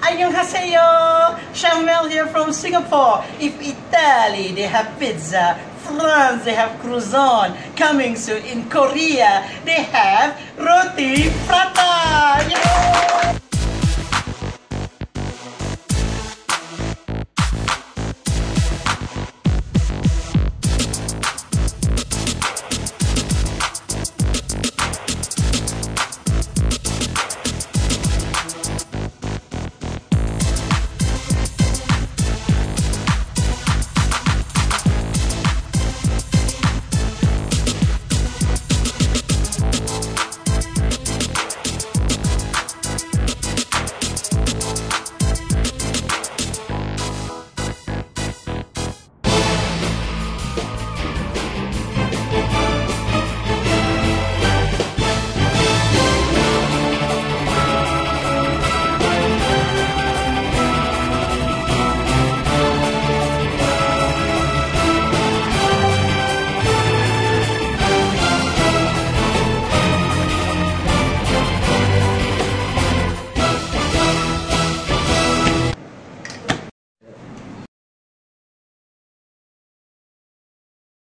Annyeonghaseyo! Shamel here from Singapore. If Italy, they have pizza. France, they have croissant. Coming soon in Korea, they have roti prata. Yeah!